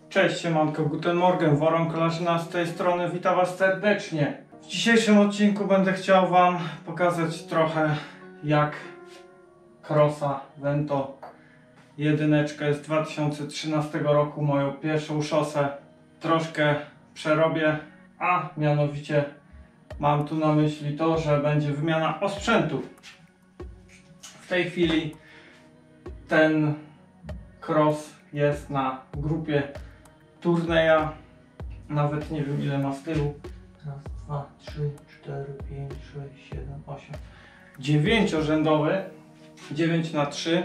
Cześć, siemanko, guten morgen, Woron Kolarzyna z tej strony, witam Was serdecznie. W dzisiejszym odcinku będę chciał Wam pokazać trochę jak Crossa Vento jedyneczkę z 2013 roku, moją pierwszą szosę, troszkę przerobię, a mianowicie mam tu na myśli to, że będzie wymiana osprzętu. W tej chwili ten cross jest na grupie turneja, nawet nie wiem ile ma z tyłu. Raz, 2, 3, 4, 5, 6, 7, 8, 9-rzędowy, 9×3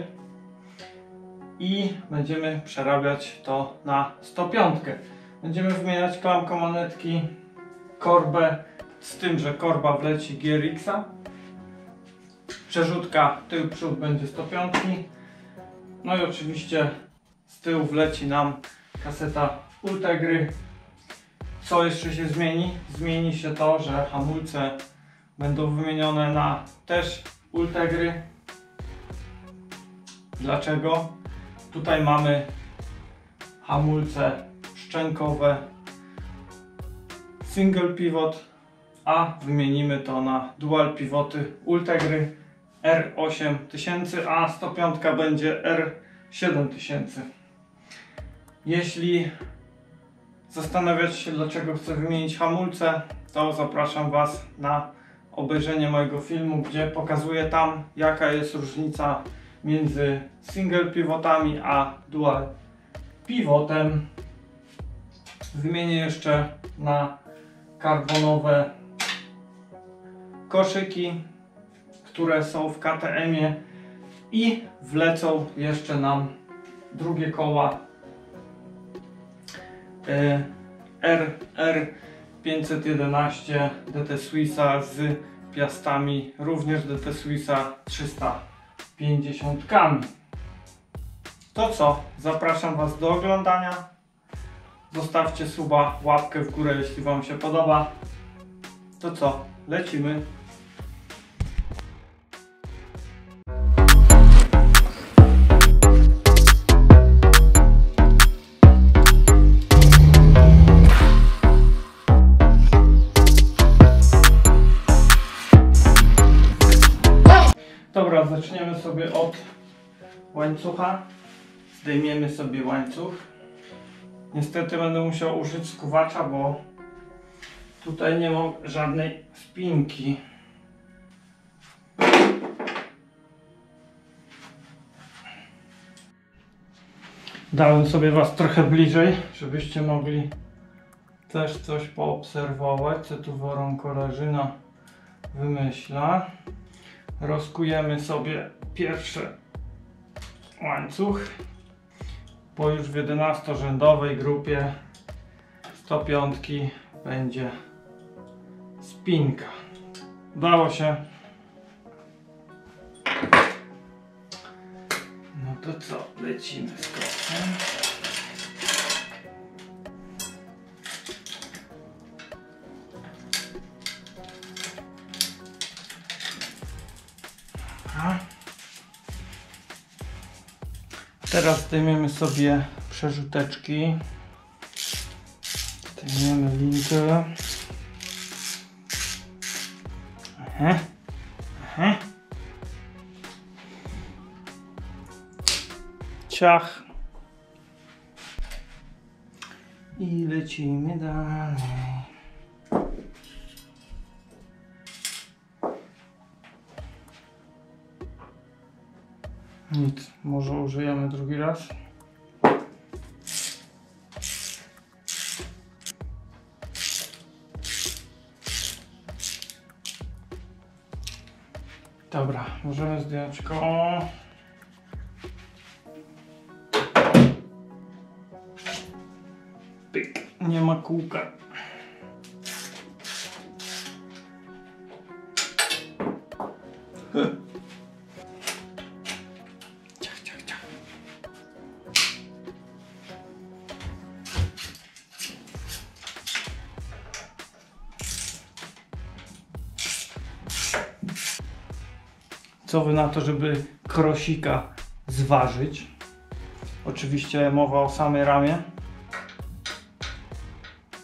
i będziemy przerabiać to na 105. Będziemy wymieniać klamką manetki, korbę, z tym, że korba wleci GRX-a, przerzutka tył przód będzie 105, no i oczywiście z tyłu wleci nam kaseta Ultegry. Co jeszcze się zmieni? Zmieni się to, że hamulce będą wymienione na też Ultegry. Dlaczego? Tutaj mamy hamulce szczękowe single pivot, a wymienimy to na dual pivoty Ultegry R8000, a 105 będzie R7000. Jeśli zastanawiacie się, dlaczego chcę wymienić hamulce, to zapraszam Was na obejrzenie mojego filmu, gdzie pokazuję tam, jaka jest różnica między single pivotami a dual pivotem. Wymienię jeszcze na karbonowe koszyki, które są w KTM-ie, i wlecą jeszcze nam drugie koła RR511 DT Swissa z piastami, również DT Swissa 350. To co? Zapraszam Was do oglądania. Zostawcie suba, łapkę w górę, jeśli Wam się podoba. To co? Lecimy. Dobra, zaczniemy sobie od łańcucha. Zdejmiemy sobie łańcuch. Niestety będę musiał użyć skuwacza, bo tutaj nie mam żadnej spinki. Dałem sobie Was trochę bliżej, żebyście mogli też coś poobserwować, co tu Woron Kolarzyna wymyśla. Rozkujemy sobie pierwszy łańcuch, bo już w 11-rzędowej grupie 105 będzie spinka. Udało się. No to co? Lecimy z krokiem. Teraz zdejmiemy sobie przerzuteczki. Zdejmiemy linkę. Ciach. I lecimy dalej. Nic, może użyjemy drugi raz. Dobra, możemy zdjąć koło. Pyk, nie ma kółka. Co wy na to, żeby krosika zważyć? Oczywiście mowa o samej ramie.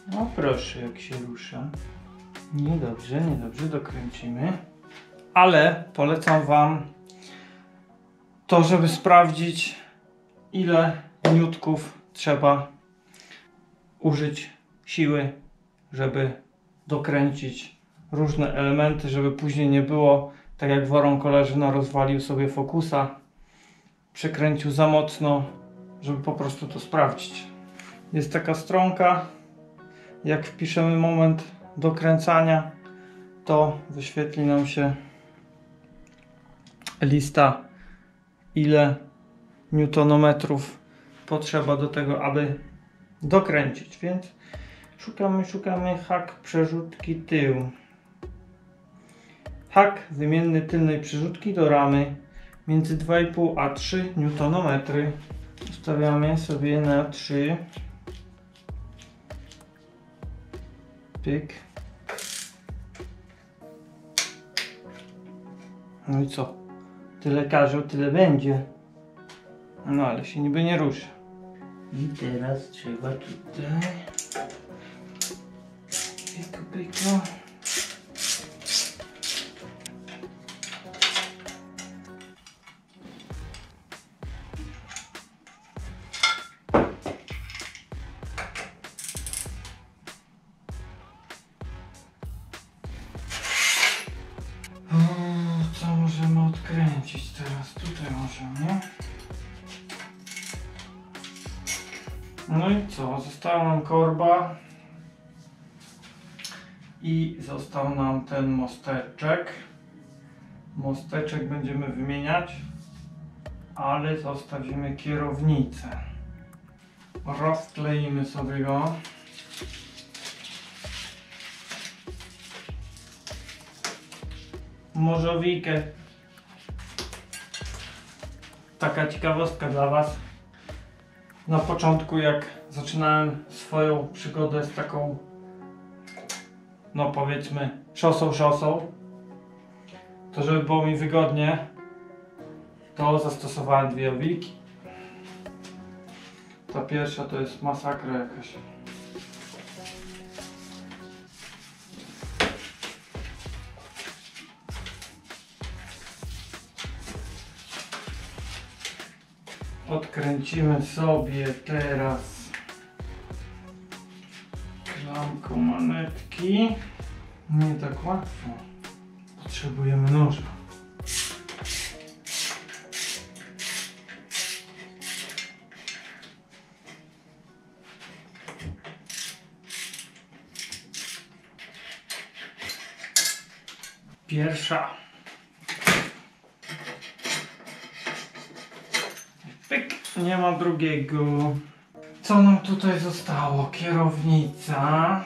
No proszę, jak się rusza. Niedobrze, niedobrze, dokręcimy. Ale polecam Wam to, żeby sprawdzić, ile niutków trzeba użyć siły, żeby dokręcić różne elementy, żeby później nie było tak jak Woronkoleżyna rozwalił sobie fokusa, przekręcił za mocno, żeby po prostu to sprawdzić. Jest taka stronka, jak wpiszemy moment dokręcania, to wyświetli nam się lista, ile newtonometrów potrzeba do tego, aby dokręcić, więc szukamy hak przerzutki tył. Hak wymienny tylnej przerzutki do ramy między 2,5 a 3 Nm. Ustawiamy sobie na 3. Pyk. No i co? Tyle każą, tyle będzie. No ale się niby nie ruszy. I teraz trzeba tutaj. Pyku, pyku. Co możemy odkręcić teraz? Tutaj możemy. No i co? Została nam korba i został nam ten mosteczek. Mosteczek będziemy wymieniać, ale zostawimy kierownicę. Rozkleimy sobie go. Morzowikę. Taka ciekawostka dla Was. Na początku, jak zaczynałem swoją przygodę z taką, no powiedzmy, szosą, to żeby było mi wygodnie, to zastosowałem dwie owiki. Ta pierwsza to jest masakra jakaś. Odkręcimy sobie teraz klamką manetki. Nie tak łatwo. Potrzebujemy noża. Pierwsza. Pyk, nie ma drugiego. Co nam tutaj zostało? Kierownica.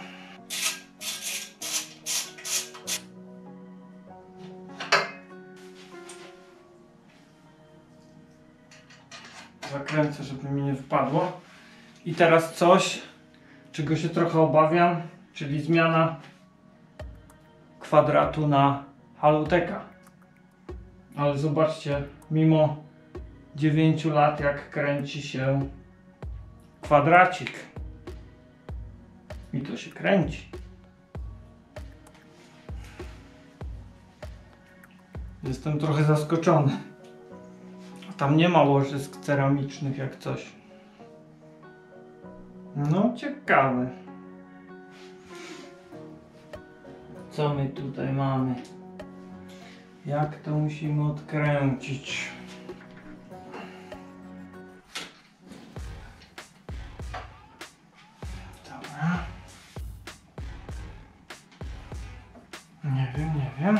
Zakręcę, żeby mi nie wypadło. I teraz coś, czego się trochę obawiam, czyli zmiana kwadratu na haluteka. Ale zobaczcie, mimo 9 lat jak kręci się kwadracik. I to się kręci. Jestem trochę zaskoczony. Tam nie ma łożysk ceramicznych jak coś. No ciekawe. Co my tutaj mamy? Jak to musimy odkręcić? Dobra. Nie wiem.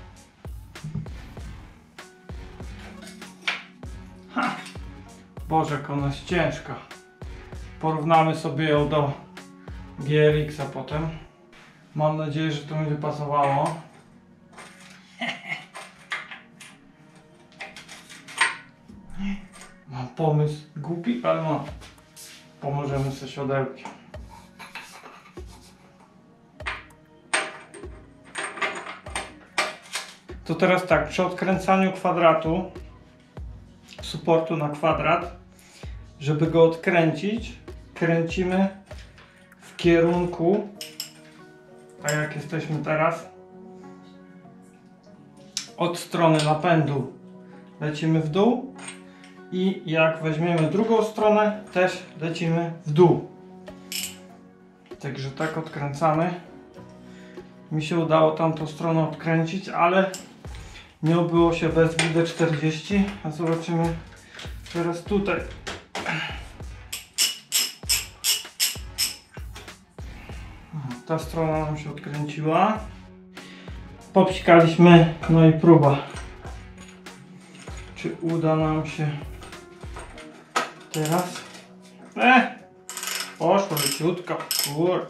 Ha! Boże, jak ona jest ciężka. Porównamy sobie ją do GRX-a potem. Mam nadzieję, że to mi wypasowało. Mam pomysł głupi, ale mam. Pomożemy sobie siodełkiem. To teraz tak, przy odkręcaniu kwadratu, suportu na kwadrat, żeby go odkręcić, kręcimy w kierunku, tak jak jesteśmy teraz, od strony napędu lecimy w dół i jak weźmiemy drugą stronę, też lecimy w dół. Także tak odkręcamy. Mi się udało tamtą stronę odkręcić, ale nie obyło się bez WD-40, a zobaczymy teraz tutaj. Ta strona nam się odkręciła. Popsikaliśmy, no i próba. Czy uda nam się teraz? Poszło leciutko, kur.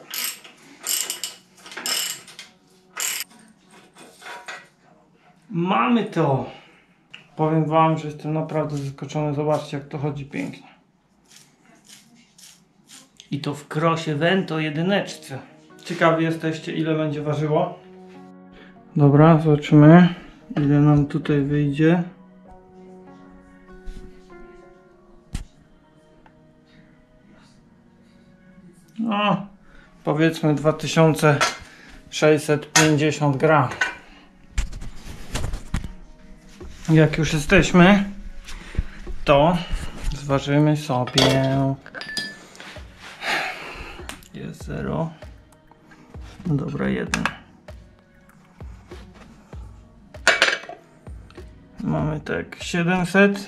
Mamy to! Powiem wam, że jestem naprawdę zaskoczony. Zobaczcie, jak to chodzi pięknie. I to w Crossie Vento jedyneczce. Ciekawi jesteście, ile będzie ważyło? Dobra, zobaczymy, ile nam tutaj wyjdzie. No, powiedzmy 2650 gram. Jak już jesteśmy, to zważymy sobie. Jest 0. Dobra, 1. Mamy tak 700.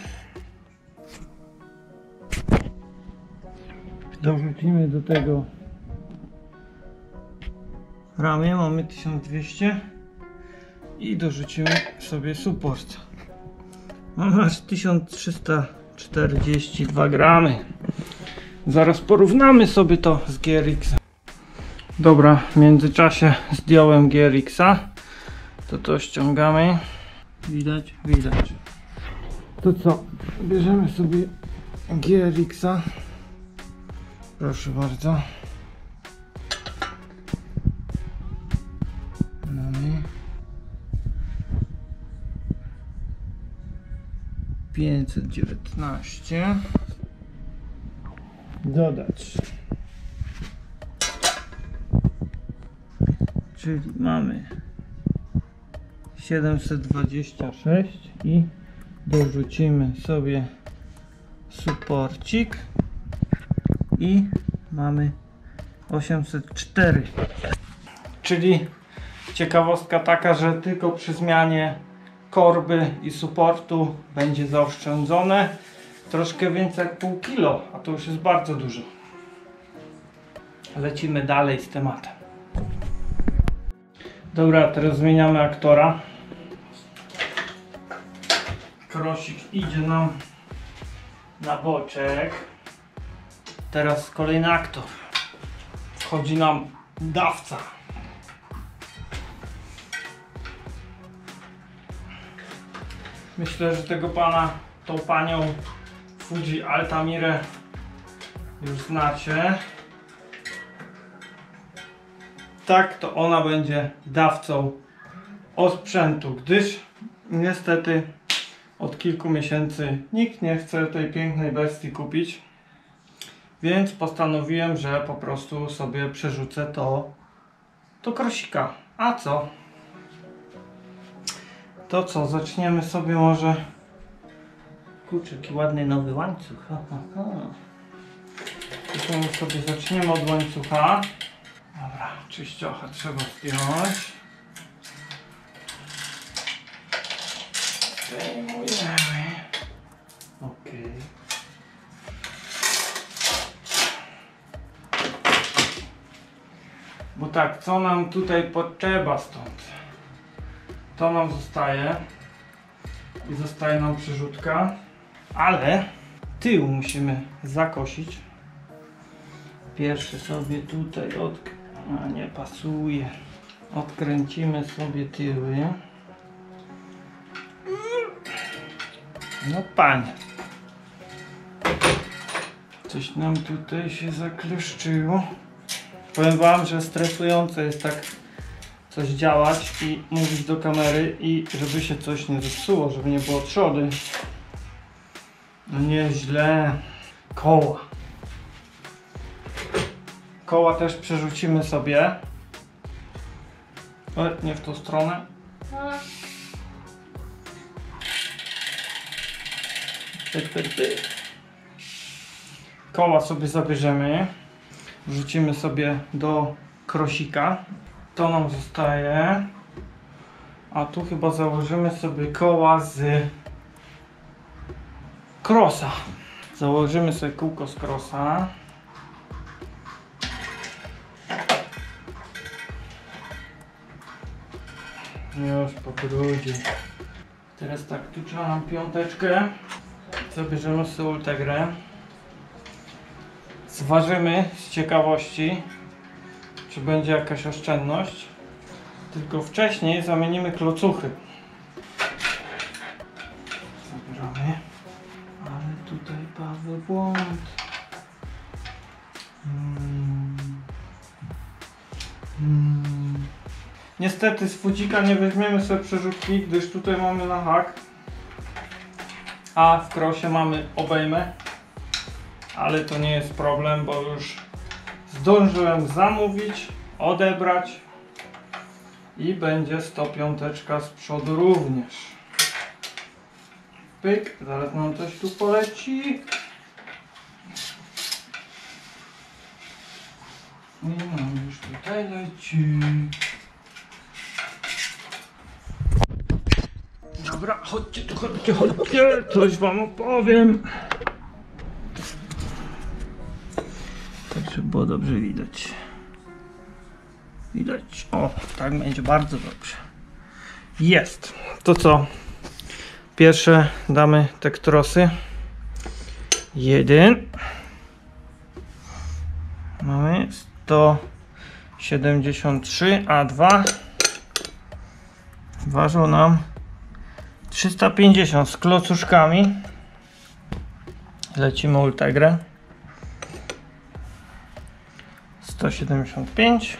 Dorzucimy do tego ramię, mamy 1200 i dorzucimy sobie support. Mamy aż 1342 gramy. Zaraz porównamy sobie to z GRX. Dobra, w międzyczasie zdjąłem GRX-a. To ściągamy. Widać? Widać. To co? Bierzemy sobie GRX-a. Proszę bardzo. Mamy 519. Dodać. Czyli mamy 726 i dorzucimy sobie supporcik i mamy 804. Czyli ciekawostka taka, że tylko przy zmianie korby i supportu będzie zaoszczędzone troszkę więcej jak pół kilo, a to już jest bardzo dużo. Lecimy dalej z tematem. Dobra, teraz zmieniamy aktora. Krosik idzie nam na boczek. Teraz kolejny aktor. Wchodzi nam dawca. Myślę, że tego pana, tą panią Fuji Altamirę już znacie. Tak, to ona będzie dawcą osprzętu, gdyż niestety od kilku miesięcy nikt nie chce tej pięknej bestii kupić. Więc postanowiłem, że po prostu sobie przerzucę to do Crossika. A co? To co? Zaczniemy sobie może... Kurczę, jaki ładny nowy łańcuch. Sobie zaczniemy od łańcucha. Dobra, czyściocha trzeba zdjąć. Zdejmujemy. Ok. Bo tak, co nam tutaj potrzeba stąd? To nam zostaje. I zostaje nam przerzutka. Ale tył musimy zakosić. Pierwszy sobie tutaj a nie pasuje. Odkręcimy sobie tyły. No panie. Coś nam tutaj się zakleszczyło. Powiem wam, że stresujące jest tak coś działać i mówić do kamery i żeby się coś nie zepsuło, żeby nie było trzody. No nieźle. Koła. Koła też przerzucimy sobie. O, nie w tą stronę. Pyk. Koła sobie zabierzemy. Wrzucimy sobie do krosika. To nam zostaje. A tu chyba założymy sobie koła z krosa. Założymy sobie kółko z krosa. Już po grudzie. Teraz tak, tu trzeba nam piąteczkę. Zabierzemy sobie Ultegrę. Zważymy z ciekawości, czy będzie jakaś oszczędność. Tylko wcześniej zamienimy klocuchy. Zabieramy. Ale tutaj Paweł błąd. Niestety z fudzika nie weźmiemy sobie przerzutki, gdyż tutaj mamy na hak, a w krosie mamy obejmę, ale to nie jest problem, bo już zdążyłem zamówić, odebrać i będzie 105 z przodu również. Pyk, zaraz nam coś tu poleci. I nam już tutaj leci. Dobra, chodźcie tu, chodźcie, coś wam opowiem. Tak, żeby było dobrze widać. Widać, o, tak będzie bardzo dobrze. Jest. To co? Pierwsze damy tektrosy. 1. Mamy 173, a 2 ważą nam 350 z klocuszkami. Lecimy Ultegrę. 175.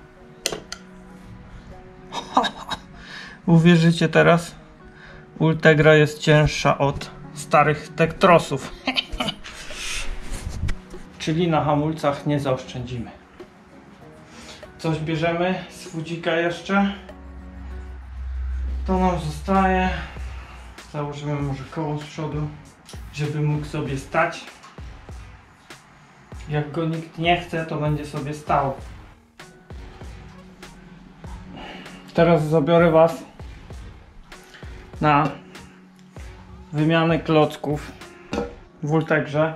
Uwierzycie teraz? Ultegra jest cięższa od starych tektrosów. Czyli na hamulcach nie zaoszczędzimy. Coś bierzemy z fudzika jeszcze. To nam zostaje. Założymy może koło z przodu, żeby mógł sobie stać. Jak go nikt nie chce, to będzie sobie stał. Teraz zabiorę was na wymianę klocków w Ultegrze,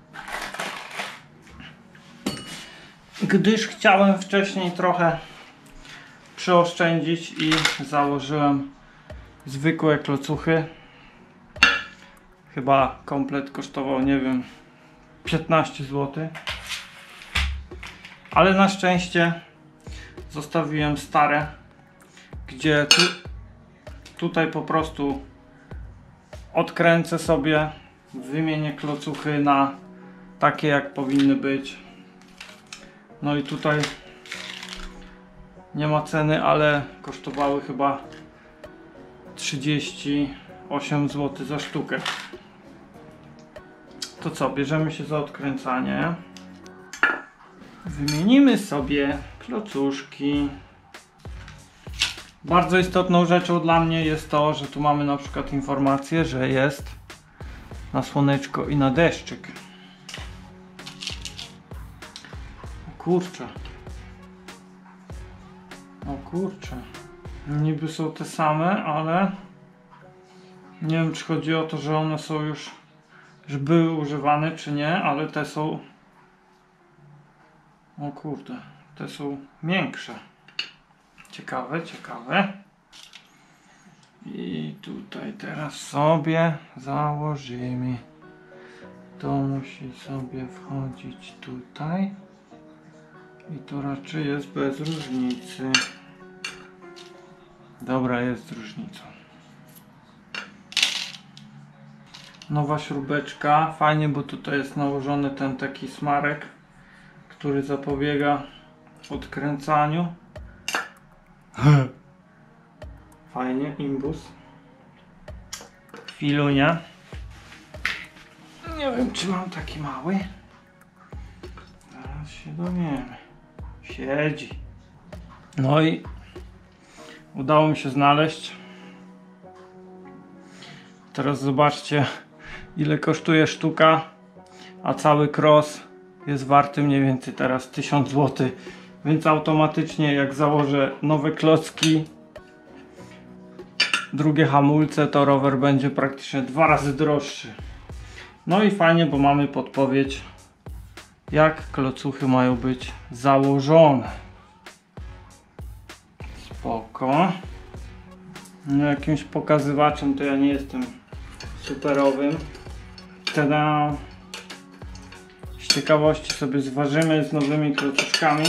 gdyż chciałem wcześniej trochę przeoszczędzić i założyłem zwykłe klocuchy. Chyba komplet kosztował, nie wiem, 15 zł. Ale na szczęście zostawiłem stare, gdzie tutaj po prostu odkręcę sobie, wymienię klocuchy na takie jak powinny być. No i tutaj nie ma ceny, ale kosztowały chyba 38 zł za sztukę. To co, bierzemy się za odkręcanie. Wymienimy sobie klocuszki. Bardzo istotną rzeczą dla mnie jest to, że tu mamy na przykład informację, że jest na słoneczko i na deszczyk. O kurczę. O kurczę. Niby są te same, ale nie wiem, czy chodzi o to, że one są już były używane, czy nie, ale te są... O kurde, te są miększe. Ciekawe, ciekawe. I tutaj teraz sobie założymy. To musi sobie wchodzić tutaj. I to raczej jest bez różnicy. Dobra, jest różnica. Nowa śrubeczka. Fajnie, bo tutaj jest nałożony ten taki smarek, który zapobiega odkręcaniu. Fajnie, imbus. Filunia. Nie wiem, czy mam taki mały. Zaraz się dowiemy. Siedzi. No i udało mi się znaleźć. Teraz zobaczcie, ile kosztuje sztuka, a cały cross jest warty mniej więcej teraz 1000 zł. Więc automatycznie jak założę nowe klocki, drugie hamulce, to rower będzie praktycznie 2 razy droższy. No i fajnie, bo mamy podpowiedź, jak klocuchy mają być założone. Spoko. No, jakimś pokazywaczem to ja nie jestem superowym. Tada! Z ciekawości sobie zważymy z nowymi klocuszkami.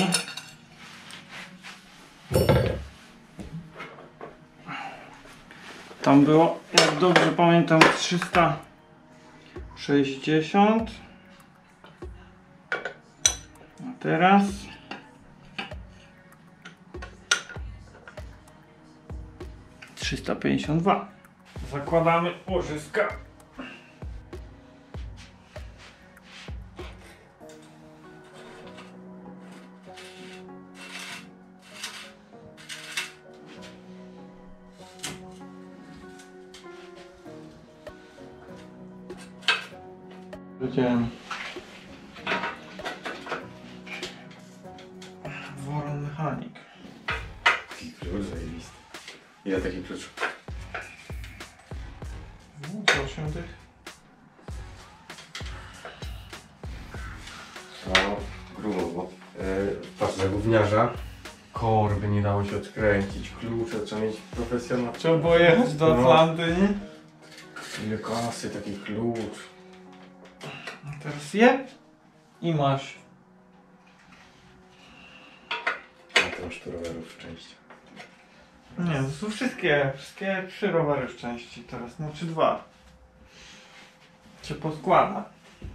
Tam było, jak dobrze pamiętam, 360. A teraz 352. Zakładamy łożyska. Powiedziałem. Woron mechanik. Klucz zajebisty. Ile taki klucz? 8 tych. No, grubo, bo patrz na gówniarza. Korby nie dało się odkręcić, klucze trzeba mieć profesjonalnie. Trzeba było jechać do Atlanty, nie? Ile kasy, taki klucz. A teraz je i masz. A to masz tu rowerów w części. Nie, to są wszystkie 3 rowery w części teraz, znaczy 2. Się poskłada.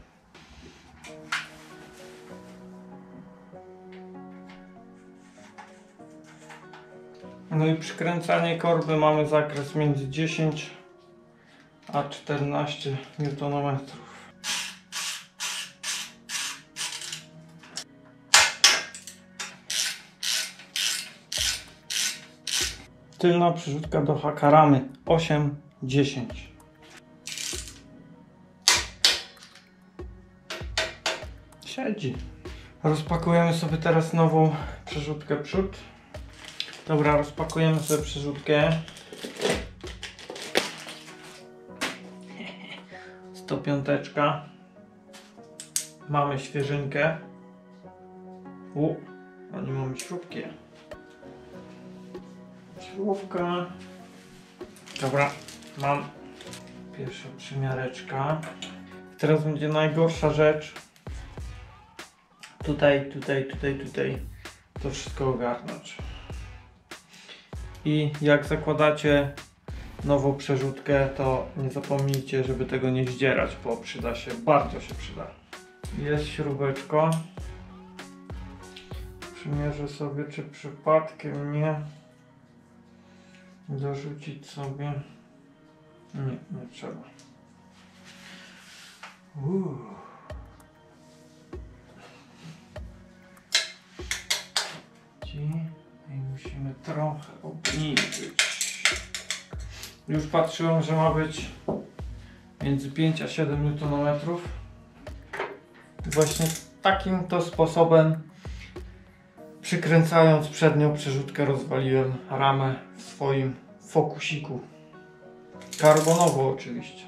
No i przykręcanie korby mamy zakres między 10 a 14 Nm. Tylna przerzutka do haka ramy 8-10. Siedzi. Rozpakujemy sobie teraz nową przerzutkę przód. Dobra, rozpakujemy sobie przerzutkę. 105. Mamy świeżynkę. A nie mamy śrubki. Śrubka. Dobra, mam pierwsza przymiareczka. Teraz będzie najgorsza rzecz. Tutaj to wszystko ogarnąć. I jak zakładacie nową przerzutkę, to nie zapomnijcie, żeby tego nie zdzierać, bo przyda się, bardzo się przyda. Jest śrubeczko. Przymierzę sobie, czy przypadkiem nie dorzucić sobie. Nie trzeba. I musimy trochę obniżyć. Już patrzyłem, że ma być między 5 a 7 Nm. Właśnie takim to sposobem, przykręcając przednią przerzutkę, rozwaliłem ramę w swoim fokusiku. Karbonowo oczywiście.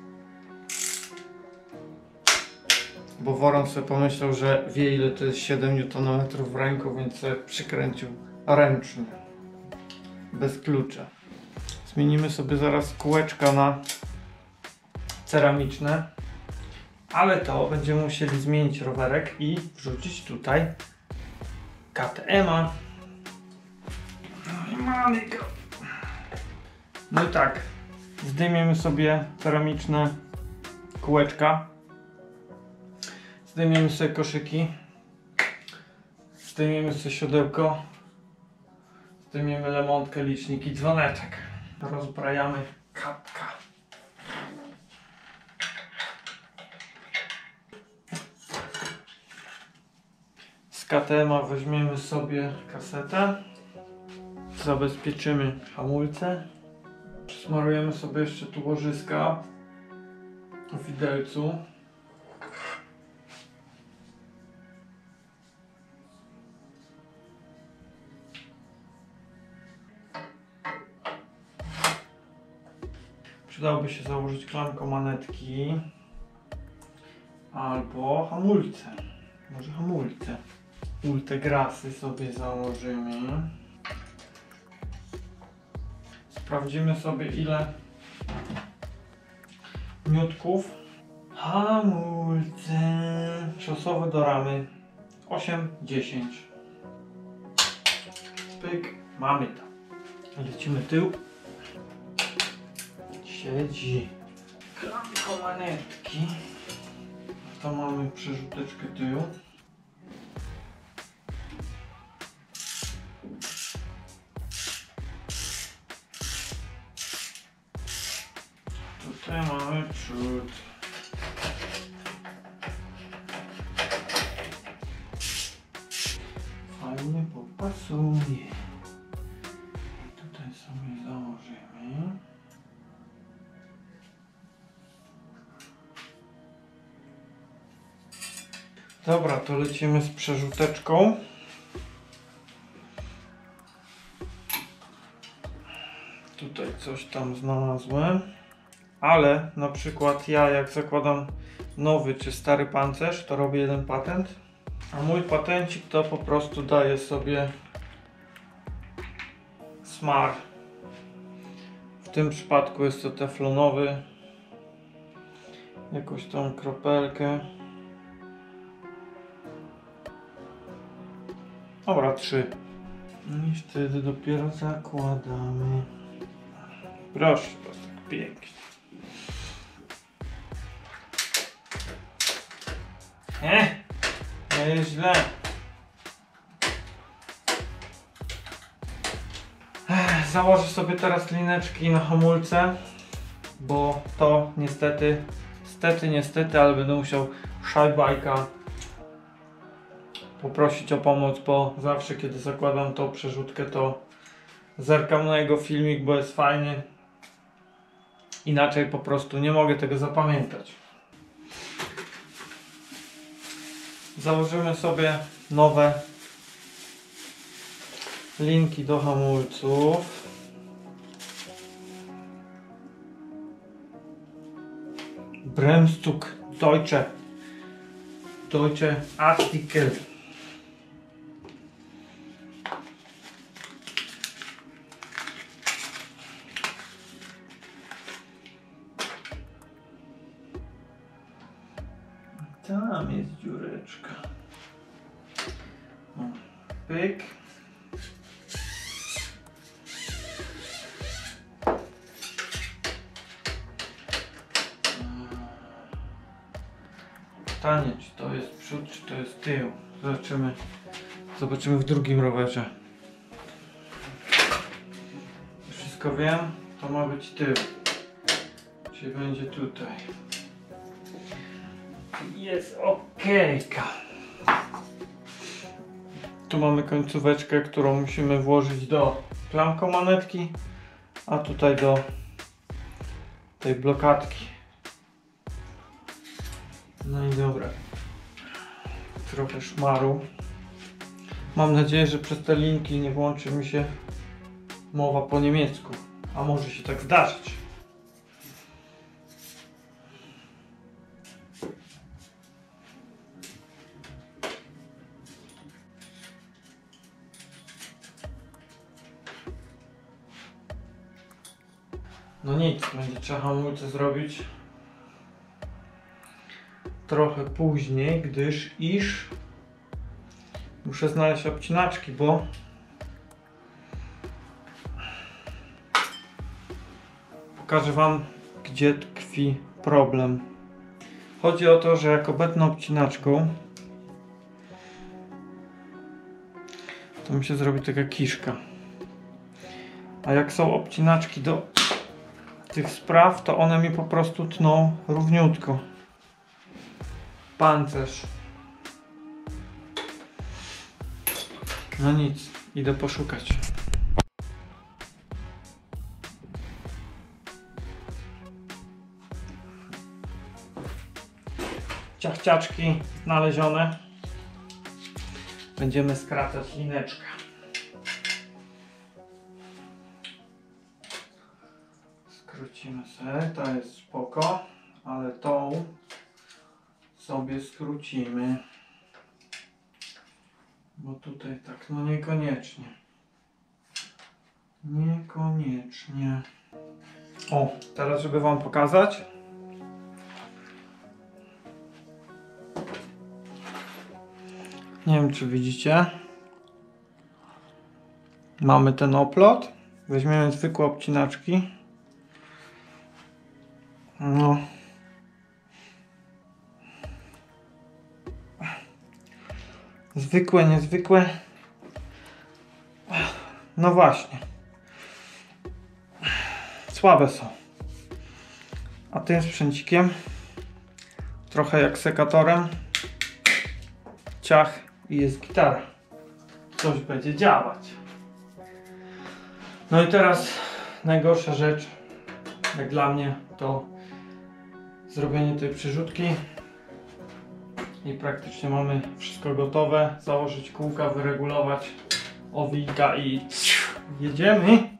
Bo Woron sobie pomyślał, że wie, ile to jest 7 Nm w ręku, więc sobie przykręcił ręcznie. Bez klucza. Zmienimy sobie zaraz kółeczka na ceramiczne. Ale to będziemy musieli zmienić rowerek i wrzucić tutaj KTM-a. No i mamy go. No i tak. Zdejmiemy sobie ceramiczne kółeczka. Zdejmiemy sobie koszyki. Zdejmiemy sobie siodełko. Zdejmiemy lemontkę, licznik i dzwoneczek. Rozbrajamy kapka. KTM-a weźmiemy sobie kasetę. Zabezpieczymy hamulce. Smarujemy sobie jeszcze tu łożyska w widelcu. Przydałoby się założyć klamką manetki albo hamulce. Może hamulce. Ultegrasy sobie założymy. Sprawdzimy sobie ile niutków. Hamulce szosowe do ramy 8-10. Pyk, mamy to. Lecimy tył. Siedzi. Klamko manetki. To mamy przerzuteczkę tył. Tutaj mamy przód. Fajnie popasuje. Tutaj sobie założymy. Dobra, to lecimy z przerzuteczką. Tutaj coś tam znalazłem. Ale na przykład ja jak zakładam nowy czy stary pancerz, to robię jeden patent. A mój patencik to po prostu daje sobie smar. W tym przypadku jest to teflonowy. Jakąś tam kropelkę. Dobra, 3. I wtedy dopiero zakładamy. Proszę, to tak pięknie. Nie jest źle. Założę sobie teraz lineczki na hamulce, bo to niestety, ale będę musiał szajbajka poprosić o pomoc, bo zawsze kiedy zakładam tą przerzutkę, to zerkam na jego filmik, bo jest fajny. Inaczej po prostu nie mogę tego zapamiętać. Założymy sobie nowe linki do hamulców. Bremstuk Deutsche Artikel. Tam jest dziureczka. O, pyk. Pytanie, czy to jest przód, czy to jest tył. Zobaczymy w drugim rowerze. Wszystko wiem, to ma być tył. Czyli będzie tutaj. Jest okejka. Tu mamy końcóweczkę, którą musimy włożyć do klamką manetki, a tutaj do tej blokadki. No i dobra. Trochę szmaru. Mam nadzieję, że przez te linki nie włączy mi się mowa po niemiecku. A może się tak zdarzyć. No nic, będzie trzeba hamulce zrobić trochę później, gdyż muszę znaleźć obcinaczki, bo pokażę wam, gdzie tkwi problem. Chodzi o to, że jak obetnę obcinaczką, to mi się zrobi taka kiszka. A jak są obcinaczki do tych spraw, to one mi po prostu tną równiutko pancerz. No nic, idę poszukać. Ciachciaczki znalezione. Będziemy skracać lineczkę. Skrócimy sobie, to jest spoko, ale tą sobie skrócimy. Bo tutaj tak, no niekoniecznie. Niekoniecznie. O, teraz żeby wam pokazać. Nie wiem czy widzicie. Mamy ten oplot. Weźmiemy zwykłe obcinaczki. No. Zwykłe, niezwykłe. No właśnie. Słabe są. A tym sprzęcikiem, trochę jak sekatorem, ciach i jest gitara. Coś będzie działać. No i teraz najgorsza rzecz, jak dla mnie, to zrobienie tej przerzutki. I praktycznie mamy wszystko gotowe. Założyć kółka, wyregulować owika i jedziemy.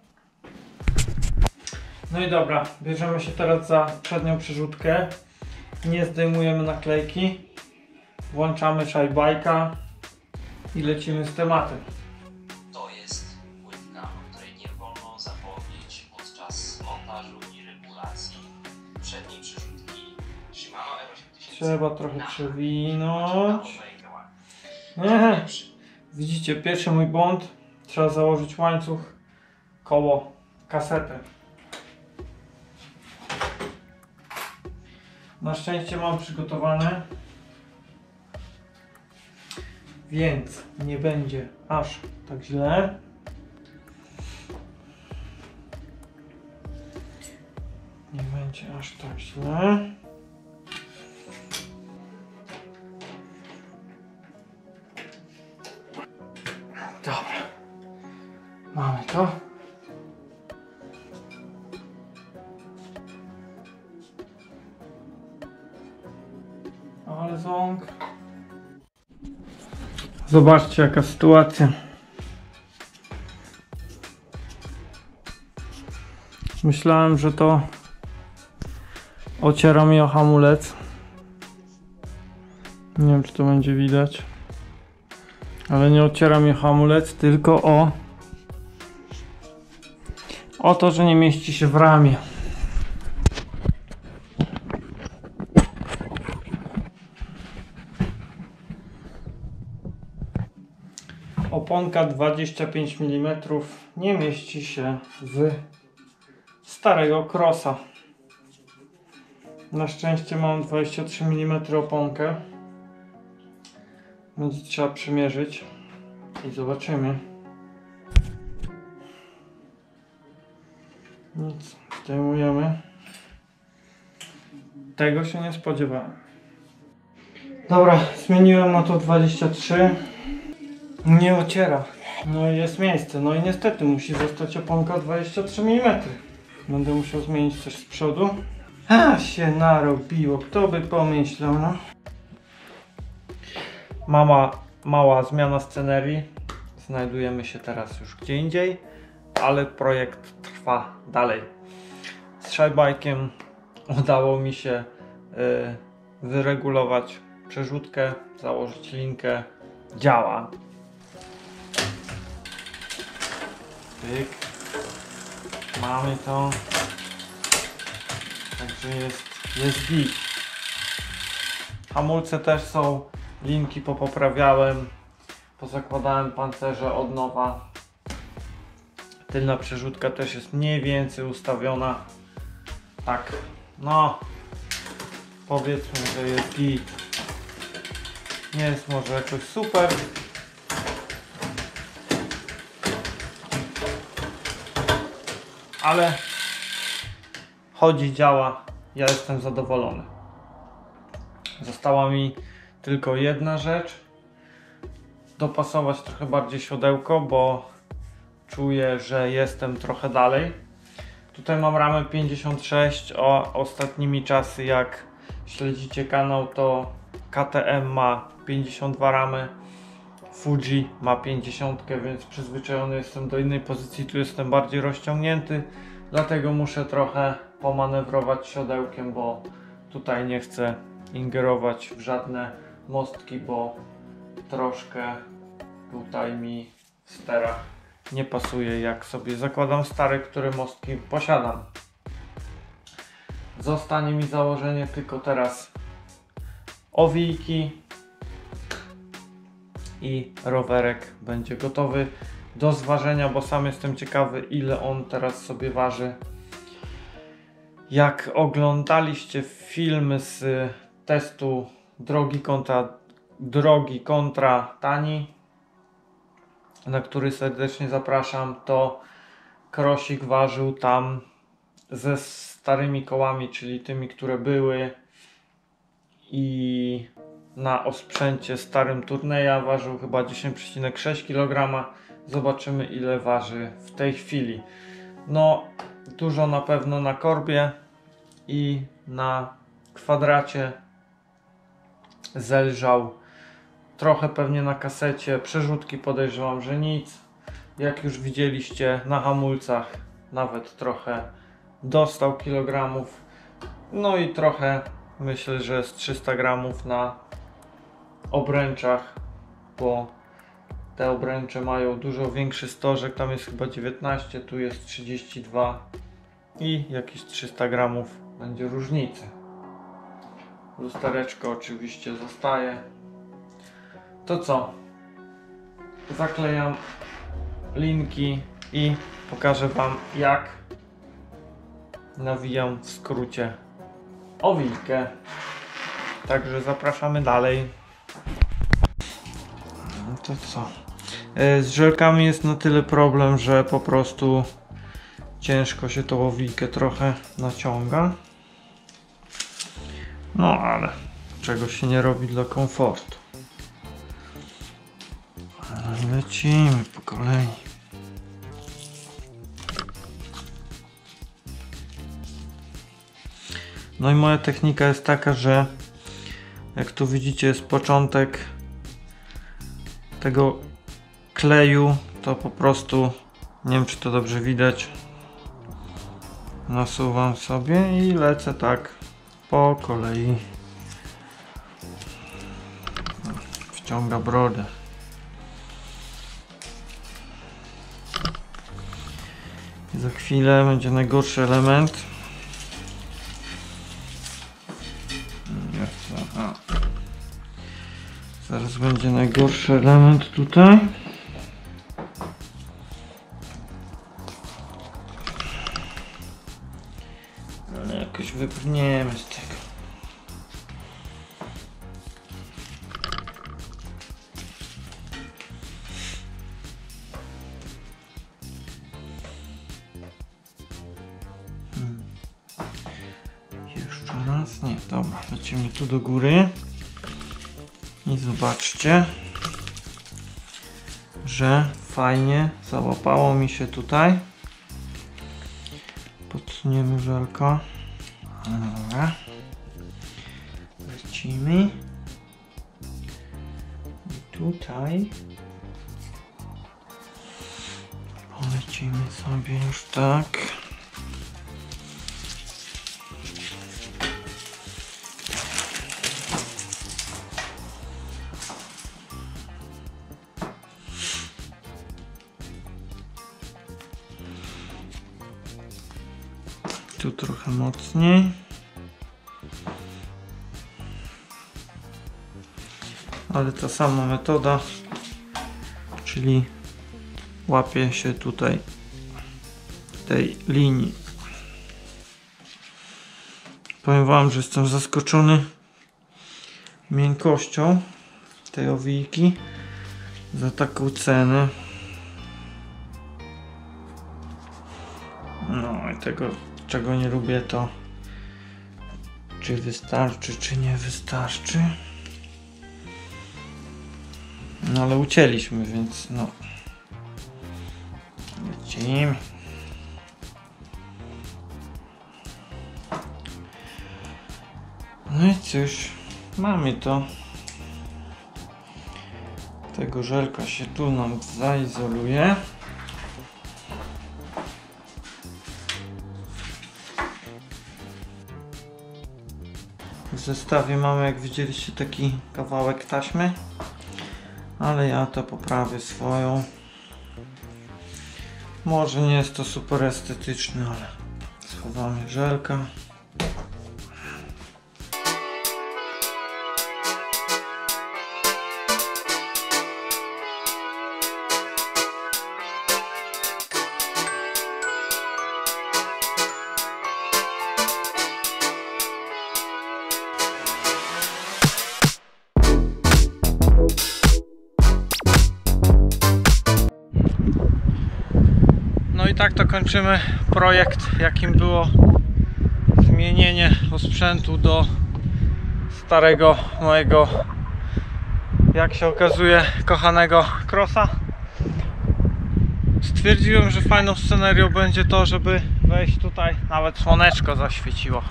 No i dobra, bierzemy się teraz za przednią przerzutkę. Nie zdejmujemy naklejki. Włączamy szajbajka i lecimy z tematem. To jest płytka, o której nie wolno zapomnieć podczas montażu i regulacji przedniej przerzutki Shimano R8000. Trzeba trochę przewinąć. Nie. Widzicie, pierwszy mój błąd. Trzeba założyć łańcuch koło kasety. Na szczęście mam przygotowane, więc nie będzie aż tak źle. Nie będzie aż tak źle. Dobra, mamy to. Ale ząg. Zobaczcie jaka sytuacja. Myślałem, że to ociera mi o hamulec. Nie wiem czy to będzie widać. Ale nie ociera mi hamulec, tylko o to, że nie mieści się w ramie. Oponka 25 mm nie mieści się w starego Crossa. Na szczęście mam 23 mm oponkę. Będzie trzeba przymierzyć i zobaczymy. Nic, zdejmujemy. Tego się nie spodziewałem. Dobra, zmieniłem na to 23. Nie ociera. No i jest miejsce. No i niestety musi zostać oponka 23 mm. Będę musiał zmienić coś z przodu. A się narobiło. Kto by pomyślał, no. Mała zmiana scenerii. Znajdujemy się teraz już gdzie indziej, ale projekt trwa dalej. Z szajbajkiem udało mi się wyregulować przerzutkę, założyć linkę. Działa. Pyk. Mamy to. Także jest git. Hamulce też są. Linki popoprawiałem. Pozakładałem pancerze od nowa. Tylna przerzutka też jest mniej więcej ustawiona. Tak. No. Powiedzmy, że jest git. Nie jest może jakoś super. Ale chodzi, działa. Ja jestem zadowolony. Została mi tylko jedna rzecz. dopasować trochę bardziej siodełko, bo czuję, że jestem trochę dalej. Tutaj mam ramę 56, a ostatnimi czasy jak śledzicie kanał, to KTM ma 52 ramy, Fuji ma 50, więc przyzwyczajony jestem do innej pozycji, tu jestem bardziej rozciągnięty, dlatego muszę trochę pomanewrować siodełkiem, bo tutaj nie chcę ingerować w żadne mostki, bo troszkę tutaj mi w sterach nie pasuje, jak sobie zakładam stare, które mostki posiadam. Zostanie mi założenie tylko teraz owijki i rowerek będzie gotowy do zważenia, bo sam jestem ciekawy, ile on teraz sobie waży. Jak oglądaliście filmy z testu drogi kontra tani, na który serdecznie zapraszam, to krosik ważył tam ze starymi kołami, czyli tymi, które były, i na osprzęcie starym Tourneya ważył chyba 10,6 kg. Zobaczymy, ile waży w tej chwili. No, dużo na pewno na korbie i na kwadracie zelżał. Trochę pewnie na kasecie, przerzutki podejrzewam, że nic. Jak już widzieliście, na hamulcach nawet trochę dostał kilogramów. No i trochę, myślę, że z 300 gramów na obręczach, bo te obręcze mają dużo większy stożek, tam jest chyba 19, tu jest 32 i jakieś 300 gramów będzie różnicy. Lustereczko oczywiście zostaje. To co? Zaklejam linki i pokażę Wam, jak nawijam w skrócie owijkę. Także zapraszamy dalej. No to co? Z żelkami jest na tyle problem, że po prostu ciężko się tą owijkę trochę naciąga. No ale czego się nie robi dla komfortu. Lecimy po kolei. No i moja technika jest taka, że jak tu widzicie, jest początek tego kleju, to po prostu, nie wiem czy to dobrze widać, nasuwam sobie i lecę tak po kolei. Wciąga brodę. I za chwilę będzie najgorszy element. Zaraz będzie najgorszy element tutaj. Ale jakoś wypchniemy z tego. Jeszcze raz. Nie, dobra. Lecimy tu do góry. I zobaczcie, że fajnie załapało mi się tutaj. Podsuniemy żelko. Dobra. Lecimy. I tutaj polecimy sobie już tak. Tu trochę mocniej. Ale ta sama metoda, czyli łapie się tutaj tej linii. Powiem Wam, że jestem zaskoczony miękkością tej owijki za taką cenę. No i tego, czego nie lubię, to czy wystarczy, czy nie wystarczy. No ale ucięliśmy, więc no. Lecimy. No i cóż, mamy to. Tego żelka się tu nam zaizoluje. W zestawie mamy, jak widzieliście, taki kawałek taśmy, ale ja to poprawię swoją. Może nie jest to super estetyczne, ale schowamy żelka. No i tak to kończymy projekt, jakim było zmienienie osprzętu do starego mojego, jak się okazuje, kochanego Crossa. Stwierdziłem, że fajną scenerią będzie to, żeby wejść tutaj, nawet słoneczko zaświeciło.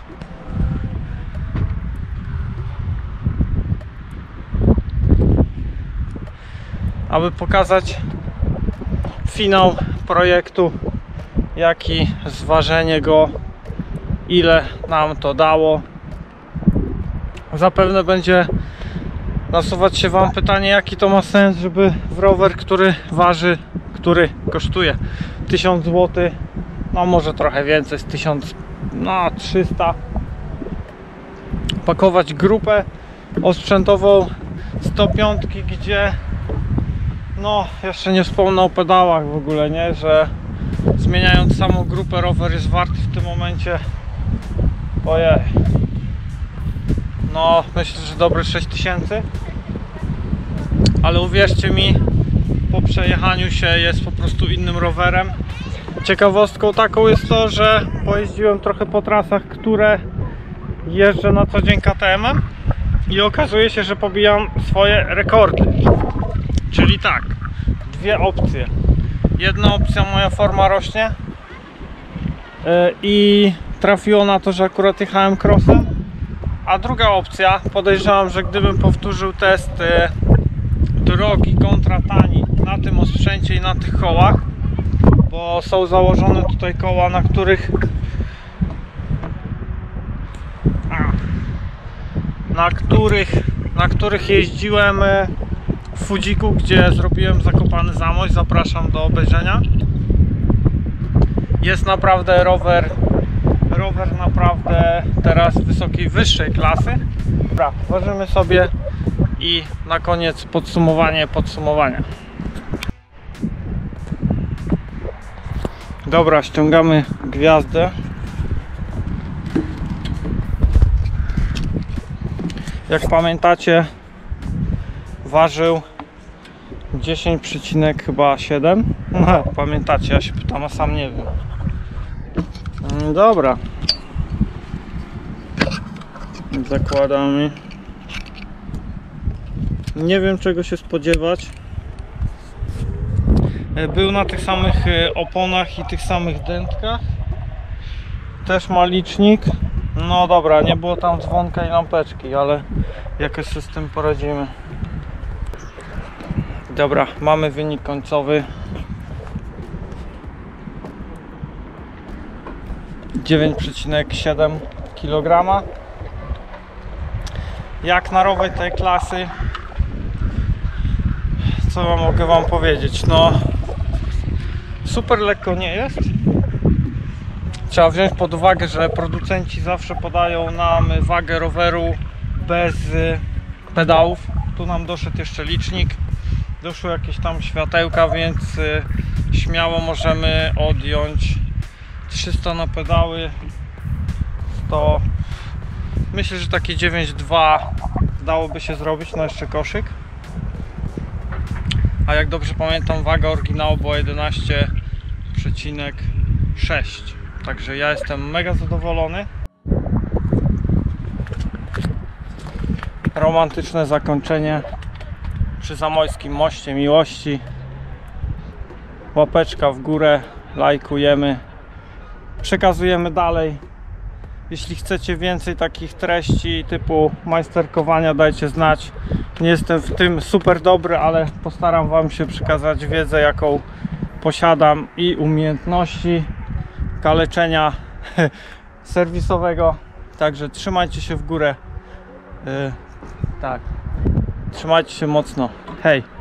Aby pokazać finał projektu, jak i zważenie go, ile nam to dało. Zapewne będzie nasuwać się wam pytanie, jaki to ma sens, żeby w rower, który waży, który kosztuje 1000 zł, no może trochę więcej, z 1300, pakować grupę osprzętową 105, gdzie no jeszcze nie wspomnę o pedałach w ogóle, nie, że zmieniając samą grupę, rower jest wart w tym momencie, ojej, no myślę, że dobre 6000, ale uwierzcie mi, po przejechaniu się jest po prostu innym rowerem. Ciekawostką taką jest to, że pojeździłem trochę po trasach, które jeżdżę na co dzień KTM-em i okazuje się, że pobijam swoje rekordy. Czyli tak, dwie opcje. Jedna opcja, moja forma rośnie i trafiło na to, że akurat jechałem crossem, a druga opcja, podejrzewam, że gdybym powtórzył test drogi kontra tani na tym osprzęcie i na tych kołach, bo są założone tutaj koła, na których jeździłem w Fudziku, gdzie zrobiłem Zakopany Zamość. Zapraszam do obejrzenia. Jest naprawdę rower naprawdę teraz wysokiej, wyższej klasy. Dobra, ważymy sobie i na koniec podsumowania. Dobra, ściągamy gwiazdę. Jak pamiętacie, ważył 10,7. No, pamiętacie, ja się pytam, a sam nie wiem. Dobra. Zakładamy. Nie wiem, czego się spodziewać. Był na tych samych oponach i tych samych dętkach. Też ma licznik. No dobra, nie było tam dzwonka i lampeczki, ale jakoś się z tym poradzimy. Dobra, mamy wynik końcowy. 9,7 kg. Jak na rower tej klasy, co mogę wam powiedzieć? No, super lekko nie jest. Trzeba wziąć pod uwagę, że producenci zawsze podają nam wagę roweru bez pedałów. Tu nam doszedł jeszcze licznik, doszły jakieś tam światełka, więc śmiało możemy odjąć 300 na pedały. To myślę, że takie 9,2 dałoby się zrobić, no jeszcze koszyk. A jak dobrze pamiętam, waga oryginału była 11,6. Także ja jestem mega zadowolony. Romantyczne zakończenie przy Zamojskim Moście Miłości. Łapeczka w górę, lajkujemy, przekazujemy dalej. Jeśli chcecie więcej takich treści typu majsterkowania, dajcie znać. Nie jestem w tym super dobry, ale postaram wam się przekazać wiedzę, jaką posiadam, i umiejętności kaleczenia serwisowego. Także trzymajcie się w górę. Tak, trzymajcie się mocno. Hej!